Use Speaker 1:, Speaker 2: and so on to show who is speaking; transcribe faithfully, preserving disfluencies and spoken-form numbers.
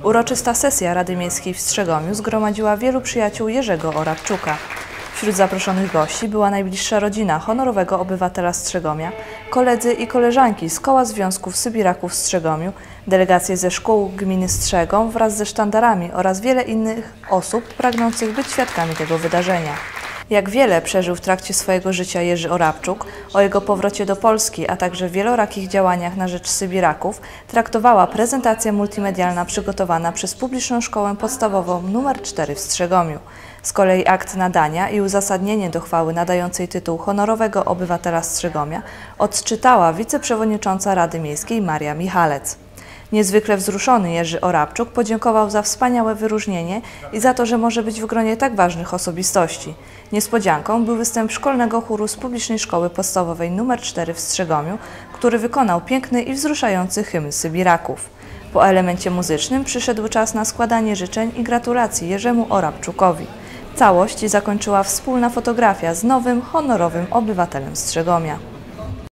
Speaker 1: Uroczysta sesja Rady Miejskiej w Strzegomiu zgromadziła wielu przyjaciół Jerzego Orabczuka. Wśród zaproszonych gości była najbliższa rodzina honorowego obywatela Strzegomia, koledzy i koleżanki z Koła Związków Sybiraków w Strzegomiu, delegacje ze szkół gminy Strzegom wraz ze sztandarami oraz wiele innych osób pragnących być świadkami tego wydarzenia. Jak wiele przeżył w trakcie swojego życia Jerzy Orabczuk, o jego powrocie do Polski, a także wielorakich działaniach na rzecz Sybiraków traktowała prezentacja multimedialna przygotowana przez Publiczną Szkołę Podstawową nr cztery w Strzegomiu. Z kolei akt nadania i uzasadnienie do chwały nadającej tytuł honorowego obywatela Strzegomia odczytała wiceprzewodnicząca Rady Miejskiej Maria Michalec. Niezwykle wzruszony Jerzy Orabczuk podziękował za wspaniałe wyróżnienie i za to, że może być w gronie tak ważnych osobistości. Niespodzianką był występ szkolnego chóru z Publicznej Szkoły Podstawowej nr cztery w Strzegomiu, który wykonał piękny i wzruszający hymn Sybiraków. Po elemencie muzycznym przyszedł czas na składanie życzeń i gratulacji Jerzemu Orabczukowi. Całość zakończyła wspólna fotografia z nowym, honorowym obywatelem Strzegomia.